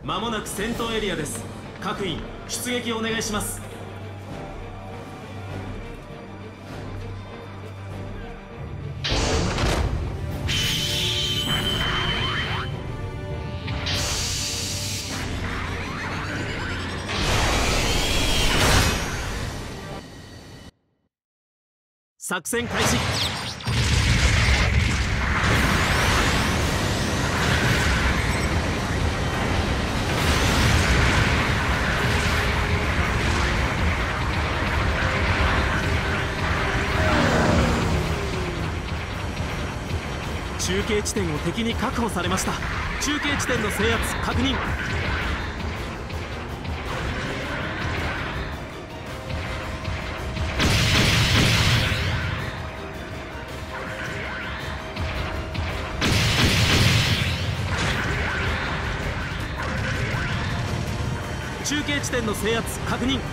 間もなく戦闘エリアです。各員出撃をお願いします。作戦開始。中継地点を敵に確保されました。中継地点の制圧確認。中継地点の制圧確認。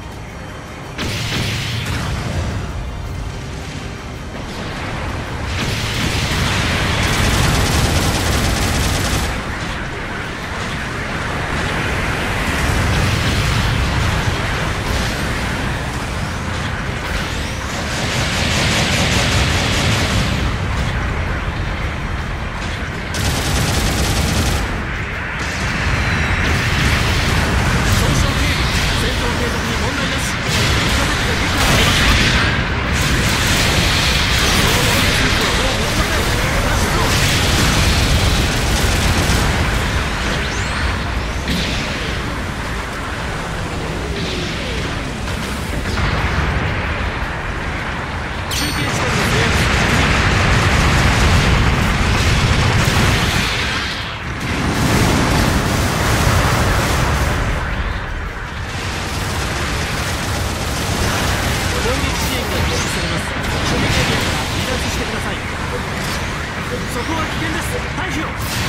そこは危険です。退避を。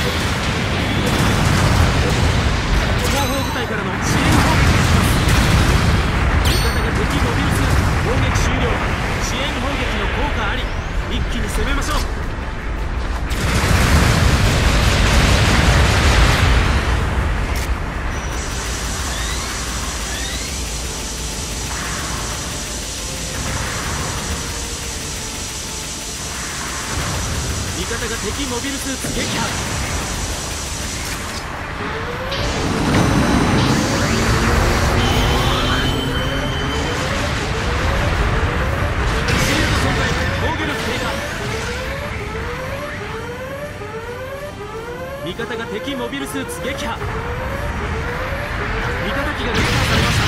後方部隊からの支援砲撃がします。味方が敵モビルスーツ砲撃終了。支援砲撃の効果あり。一気に攻めましょう。味方が敵モビルスーツ撃破。シールド損壊、防御力低下。味方が敵モビルスーツ撃破。味方機が撃破されました。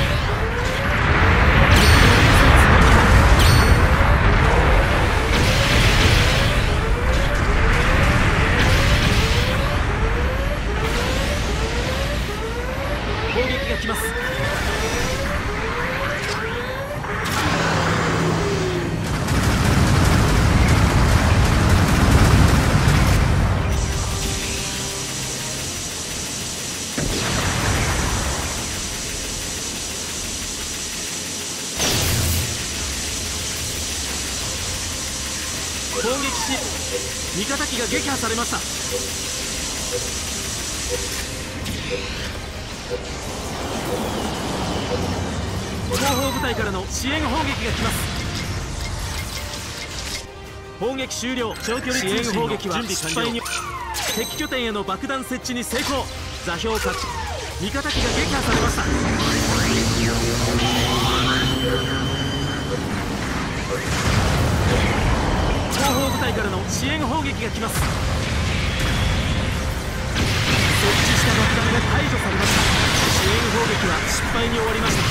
攻撃が来ます。攻撃し、味方機が撃破されました。後方部隊からの支援砲撃が来ます。砲撃終了。長距離支援砲撃は失敗に。敵拠点への爆弾設置に成功。座標確認。味方機が撃破されました。後方部隊からの支援砲撃が来ます。設置した爆弾が解除されました。支援砲撃は失敗に終わりました。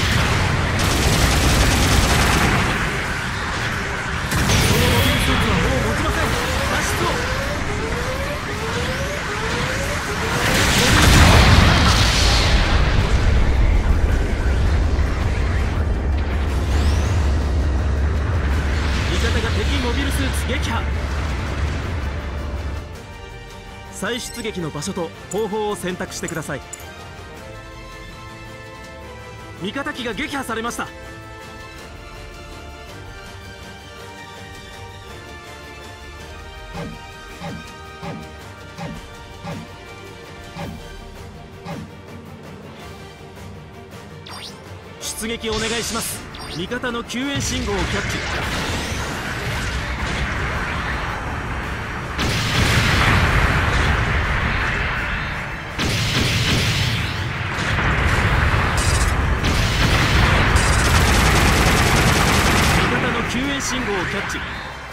このモビルスーツはもう持ちません。脱出を。味方が敵モビルスーツ撃破。再出撃の場所と方法を選択してください。味方機が撃破されました。 出撃お願いします。味方の救援信号をキャッチ。味方の救援信号をキャッチ。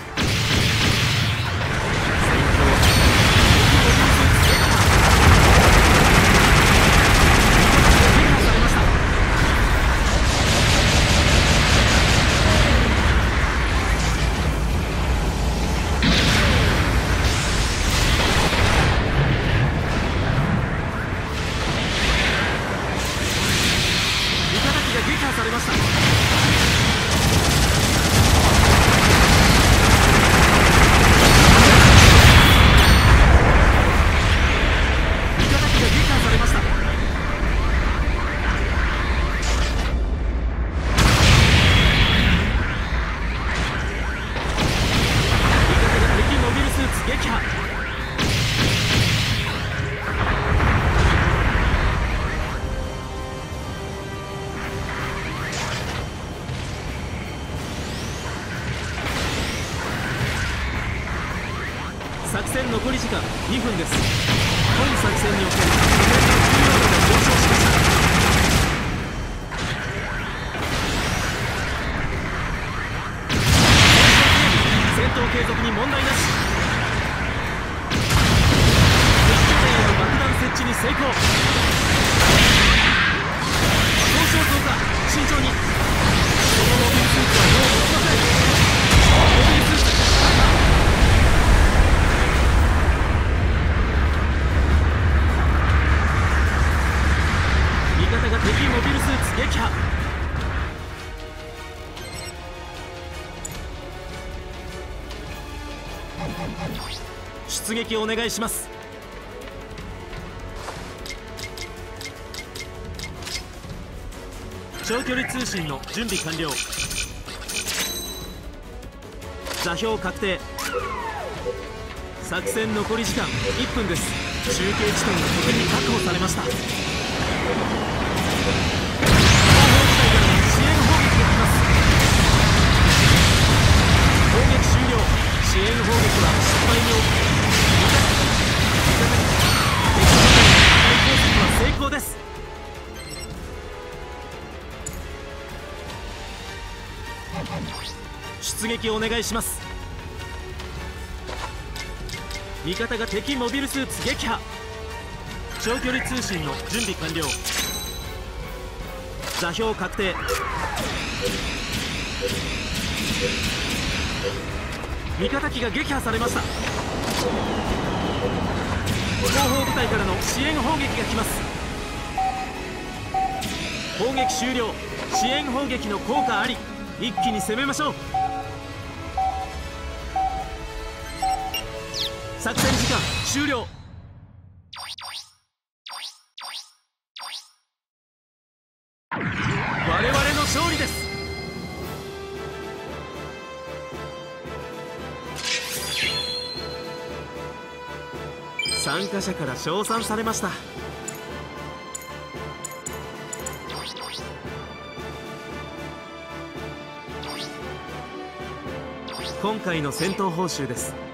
作戦残り時間2分です。本作戦における拠点の重要度が上昇しました。戦闘継続に問題なし。敵拠点への爆弾設置に成功。交渉増加、慎重に。このモビルスーツはもう持ちません。モビルスーツ味方が敵モビルスーツ撃破。出撃お願いします。長距離通信の準備完了。座標確定。作戦残り時間1分です。中継地点が拠点に確保されました。支援砲撃は失敗に終わり、対抗策は成功です。出撃お願いします。味方が敵モビルスーツ撃破。長距離通信の準備完了。座標確定。味方機が撃破されました。後方部隊からの支援砲撃が来ます。砲撃終了。支援砲撃の効果あり。一気に攻めましょう。作戦時間終了。我々の勝利です。参加者から称賛されました。今回の戦闘報酬です。